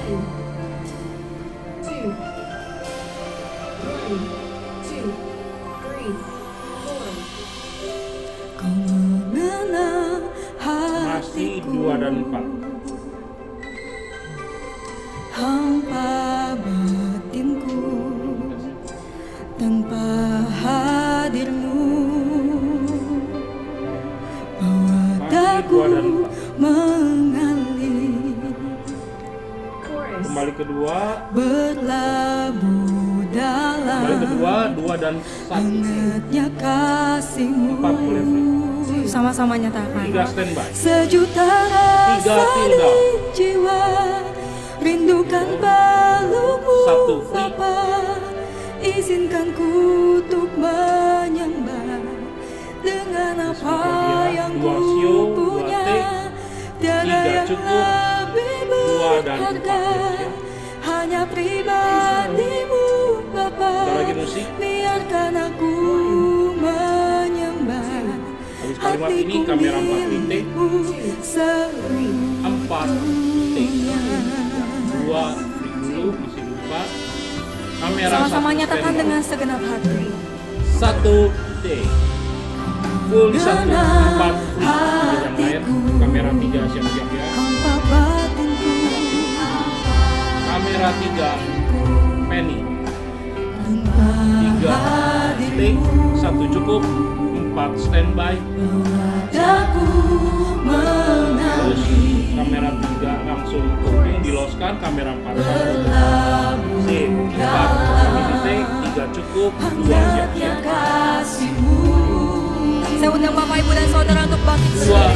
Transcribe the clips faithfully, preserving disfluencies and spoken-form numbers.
Masih dua dan empat. Hampa batinku tanpa hadirmu, bawa daku mengalir. Kembali kedua, berlabuh dalam kembali kedua, dua dan satu. hangatnya kasihmu. Empat boleh. Sama-sama nyatakan. Tiga standby. Sejuta rasa di jiwa, rindukan pelukmu Satu free. Bapa. Izinkan ku untuk menyembah dengan apa yang ku Dua sio, dua punya. T, Tiada tiga yang cukup, lebih dua dan berharga, empat, ya. hanya pribadimu Bapa. Ada lagi musik. Biarkan aku menyembah. Habis kalimat ini kamera empat titik, empat titik, dua free dulu, masih lupa. Kamera Sama-sama satu nyatakan standby. dengan segenap hati. Satu T, full di satu, empat free. Yang lain, kamera tiga siap-siap ya. Hampa batinku, Kamera tiga, Penny. tanpa Tiga T, satu cukup, empat standby. daku Terus mengalir. kamera tiga langsung kuping diloskan, kamera empat satu. Sip, empat titik, tiga cukup, dua siap-siap. Kasihmu. Saya undang Bapak, Ibu, dan Saudara untuk bangkit. Dua,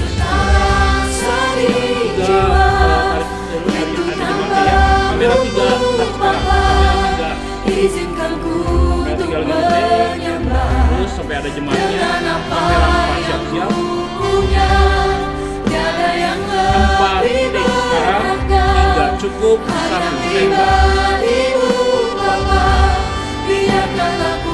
Sari tiga, jiwa, tarik dulu dari tadi dimana ya. Kamera tiga, start sekarang. Kamera tiga, izinkan ku kamera untuk tiga lagi ngetik. menyembah Terus sampai ada jemaatnya. dengan apa Kamera empat yang siap-siap. ku punya. Tiada yang Empat lebih titik sekarang, berharga, tiga cukup, hanya satu tembak. pribadimu Bapa. Biarkan aku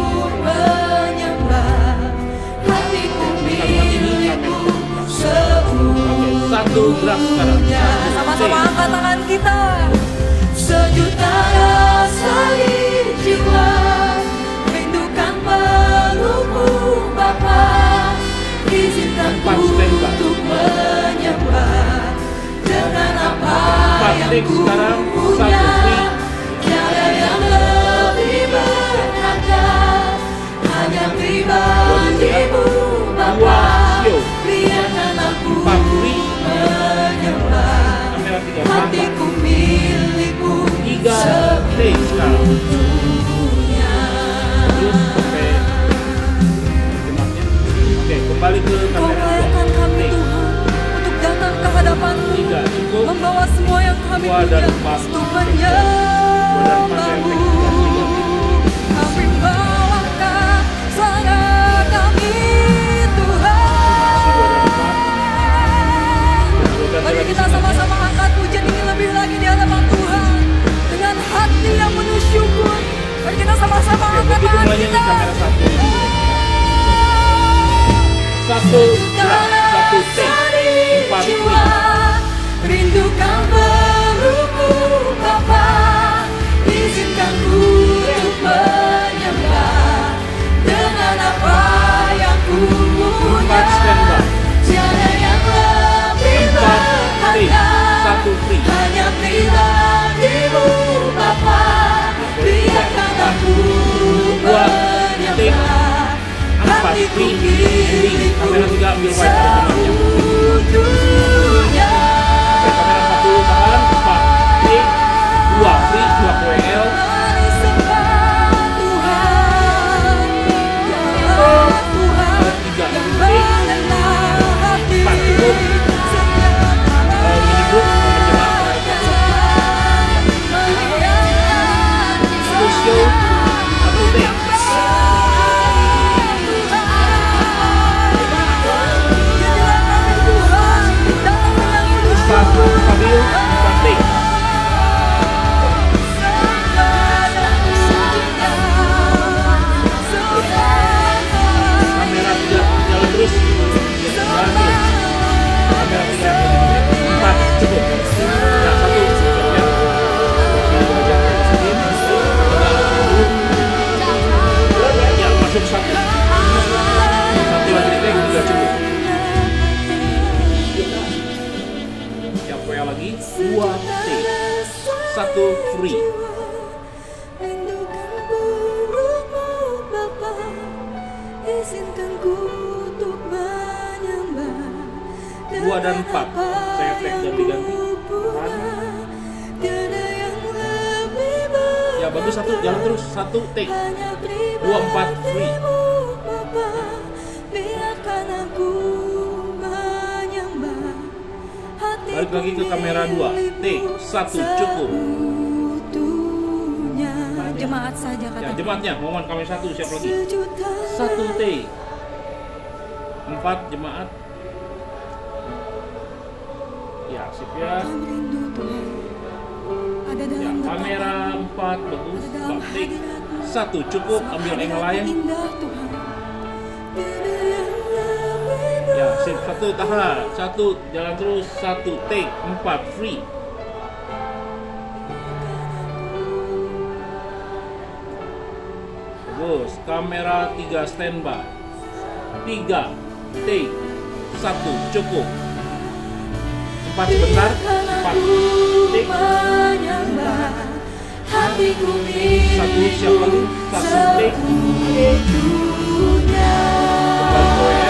menyembah, hatiku Kalimat ini milikmu kamera. sepenuhnya. Oke, satu gerak sekarang. Satu Sama-sama T. angkat tangan kita. Sejuta rasa di jiwa, rindukan pelukmu Bapa. Izinkan ku Empat standby. untuk menyembah dengan apa Empat yang tik ku sekarang, punya. satu free. Tiada yang lebih berharga, hanya pribadimu Dua Bapa. sio. Biarkan aku Empat free. menyembah, Kamera tiga tambah. hatiku milikmu Tiga T sekarang. sepenuhnya. Terus sampai jemaatnya. Oke, kembali ke Kau kamera melayakan dua. kami T. Tuhan untuk datang ke hadapan-Mu, Tiga cukup. membawa semua yang kami Dua punya dan empat. untuk Dua dan empat yang menyembah-Mu. tiga tiga. Kami bawakan suara kami Tuhan. Masih dua dan empat. Dua dan Mari lagi kita sebenarnya. sama-sama angkat pujian ini lebih lagi di hadapan Tuhan dengan hati yang penuh syukur. Mari kita sama-sama Oke, angkat begitu tangan mulainya nih kita. kamera satu. Satu gerak, satu T, empat Jiwa, free. rindukan pelukmu Bapa. Izinkan ku untuk menyembah dengan apa yang ku punya. Empat standby. Tiada yang lebih Empat T, berharga, satu free. hanya pribadimu Bapa. Biarkan aku Dua T, menyembah, empat hatiku free. Ending. Kamera tiga ambil wide pada jemaatnya. seutuhnya. Oke, kamera empat dulu tahan. Empat T, dua free, dua Q L. Mari sembah Tuhan, ya Tuhan, Tiga yang T, mengenal hati. empat cukup. Eh, mini group sama jemaat. Satu show, satu T. Satu Fabio, empat T. Kamera tiga jalan terus. Ya, jalan terus. Kamera tiga empat cukup. Nah, satu. Ya. siap goyang lagi. Dua take, satu free. Dua dan empat, saya take ganti-ganti. Ya bagus, satu jalan terus, satu take, dua empat free. Balik lagi ke kamera dua, take, satu cukup. Jemaat saja kata. Ya jemaatnya, momen kamera satu siap lagi. Satu take, empat jemaat. Ya sip ya. Ada Ya, dalam kamera empat bagus, empat take, satu cukup, ambil angle lain. indah Tuhan. Ya sip, satu tahan, satu jalan terus, satu take, empat free. Bagus, kamera tiga standby, tiga take, satu cukup, empat sebentar, empat take, satu siap lagi, satu take, kembali goyang.